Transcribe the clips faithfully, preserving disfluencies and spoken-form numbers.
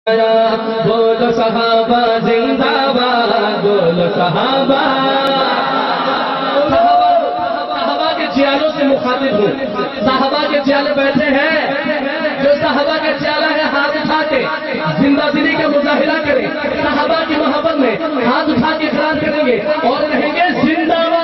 بولو صحابہ زندہ باد، بولو صحابہ۔ صحابہ کے چیالوں سے مخاطب ہوں، صحابہ کے چیالے بیٹھے ہیں، جو صحابہ کے چیالہ ہے ہاتھ اٹھا کے زندہ دلی کا مظاہرہ کریں، صحابہ کی محبت میں ہاتھ اٹھا کے اقرار کریں گے اور کہیں گے زندہ باد۔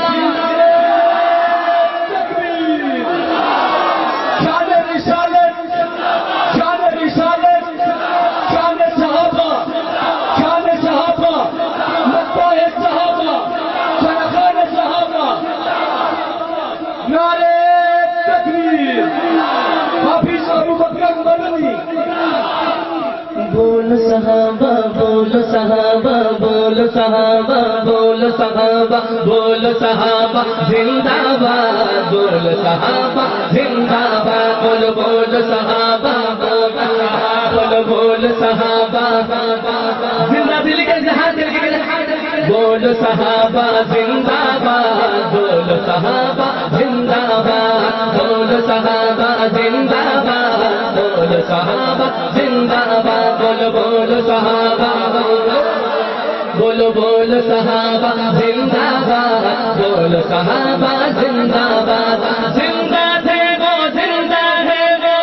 بولو صحابہ بولو صحابہ بولو صحابہ بولو صحابہ بولو صحابہ زندہ باد، بولو صحابہ زندہ باد، بولو بولو صحابہ بولو بولو صحابہ زندہ دل کے جہاں دل کے بولو صحابہ زندہ باد، بولو صحابہ زندہ باد، بولو صحابہ زندہ باد، بولو صحابہ زندہ باد، بولو بولو صحابہ بولو بولو صحابہ زندہ باد، بولو صحابہ زندہ باد۔ زندہ تھے وہ زندہ ہے وہ،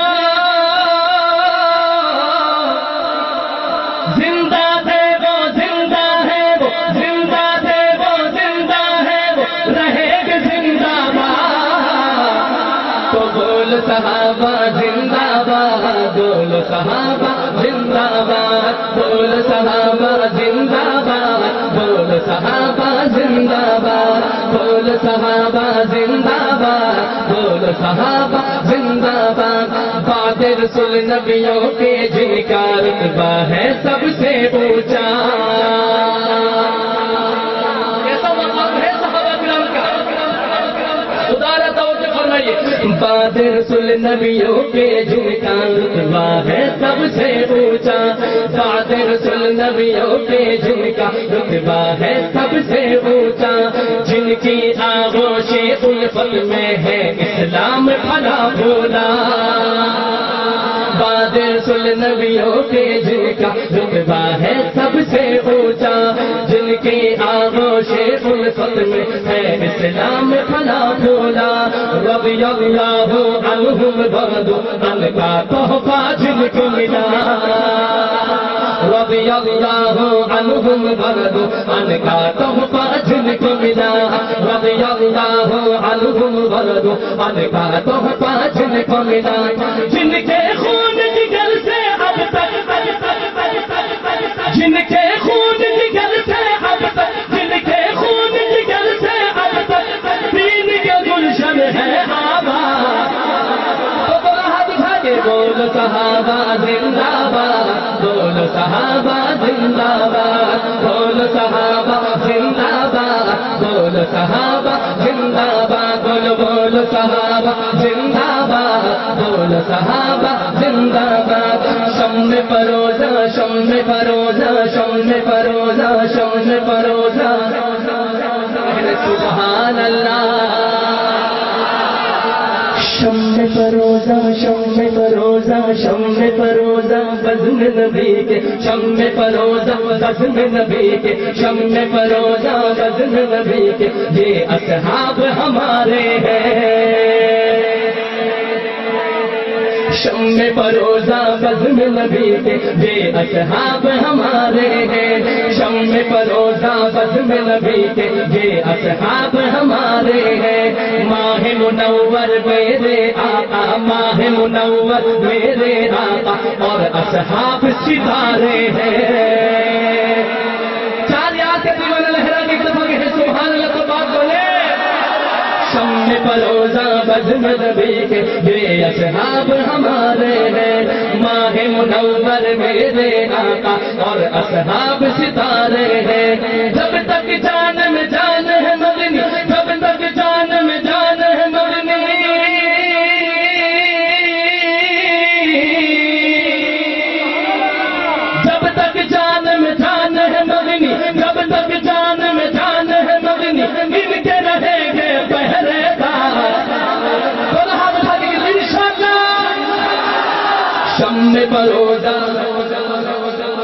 زندہ تھے وہ زندہ ہے وہ، زندہ تھے وہ زندہ ہے وہ، رہے گے زندہ باد۔ تو بولو صحابہ زندہ باد، بولو صحابہ زندہ باد، بولو صحابہ زندہ باد، بولو صحابہ زندہ باد، بولو صحابہ زندہ باد، بولو صحابہ زندہ باد۔ بعد رسول نبیوں کے جن کا رتبہ ہے سب سے اونچا، کیسا مقام ہے صحابہ کرام کا، خدا را توجہ فرمائیے۔ بعد رسول نبیوں کے جن کا رتبہ ہے سب سے اونچا، بعد رسول نبیوں کے جن کا رتبہ ہے سب سے اونچا، جن کی آغوش الفت میں ہے اسلام پھلا پھولا۔ بعد رسول نبیوں کے جن کا رتبہ ہے سب سے اونچا، جن کی آغوش الفت میں ہے اسلام پھلا پھولا۔ رضی اللہ عنہم ورضوا عنہ کا تحفہ جن کو ملا، رضی اللہ عنہم ورضوا عنہ کا تحفہ جن کو ملا، رضی اللہ عنہم ورضوا عنہ کا تحفہ جن کو ملا، جن کے خون جگر سے اب تک، جن کے خون جگر سے اب تک، جن کے خون جگر سے اب تک دین کے گلشن ہے آباد۔ تو بڑا ہاتھ اٹھا کے بولو صحابہ زندہ باد، بولو صحابہ زندہ باد، بولو صحابہ زندہ باد، بولو صحابہ زندہ باد، بولو بولو صحابہ زندہ باد، بولو صحابہ زندہ باد۔ شمع پروزہ شمع پروزہ شمع پروزہ شمع پروزہ سبحان اللہ، شمع پروزہ شمع پروزہ شمع پروزہ بزم نبی کے، شمع پروزہ بزم نبی کے، شمع پروزہ بزم نبی کے، یہ اصحاب ہمارے ہیں۔ شمع پروزہ بزم نبی کے، یہ اصحاب ہمارے ہیں، شمع پروزہ بزم نبی کے، یہ اصحاب ہمارے ہیں۔ ماہ منور میرے آقا، ماہ منور میرے آقا اور اصحاب ستارے ہیں۔ چار یاد کے دیوانہ لہرا کے دفعہ کے ہیں سبحان اللہ تو بات بولے۔ شمع پروزہ بزم نبی کے، یہ اصحاب ہمارے ہیں، ماہ منور میرے آقا اور اصحاب ستارے ہیں۔ جب تک جان میں جان ہے مدنی، جب تک جان میں جان ہے مدنی، جب تک جان میں جان ہے مدنی، جب تک جان میں جان ہے مدنی، ان کے رہیں گے پہرے دار۔ شمع پروزہ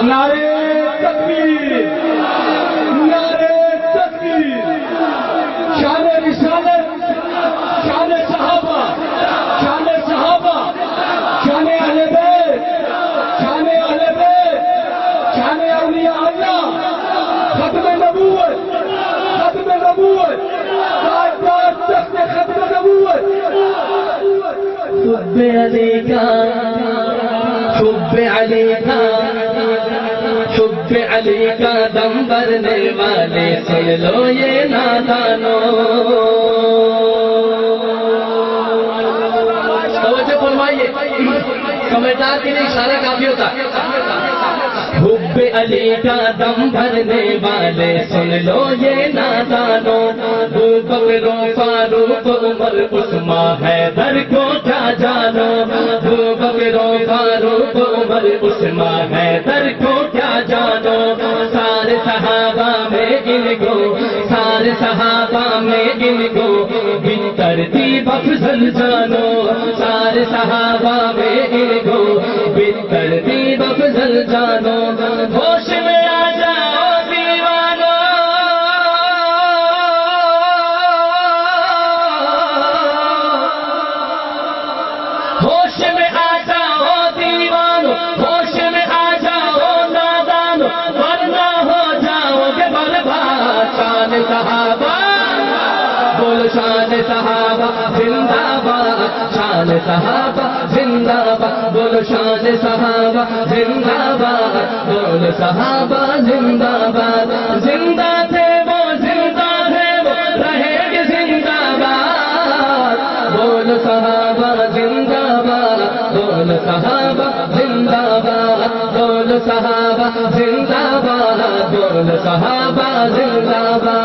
نعرے تکبیر، نعرے تکبیر، شان رسالت، شان صحابہ، شان صحابہ، شان اہل بیت، شان اہل بیت، شان اولیاء اللہ، ختم نبوت، ختم نبوت، تاج تاج تخت ختم نبوت۔ حب علی کا، حب علی کا، حب علی کا دم بھرنے والے سن لو یہ نادانو۔ توجہ فرمائیے، کمنٹار کے لیے اشارہ کافی ہوتا ہے۔ حب علی کا دم بھرنے والے سن لو یہ نادانو، ابو بکر فاروق عمر عثمان حیدر کو کیا جانو، ابو بکر فاروق عمر عثمان حیدر کو کیا جانو، سارے صحابہ میں ان کو، سارے صحابہ میں ان کو بالترتیب افضل جانو، سارے صحابہ میں ان کو بالترتیب افضل جانو۔ ہوش میں آ جاؤ دیوانو، ہوش میں آ جاؤ دیوانو، ہوش میں آ جاؤ نادانو، ورنہ ہو جاؤ گے برباد۔ شان صحابہ بول، شان صحابہ زندہ باد، شان صحابہ زندہ باد، بول شان صحابہ زندہ باد، بول صحابہ زندہ باد۔ زندہ تھے وہ، زندہ ہے وہ، رہیں گے زندہ باد، بول صحابہ زندہ باد، بول صحابہ زندہ باد، بول صحابہ زندہ باد، بول صحابہ زندہ باد۔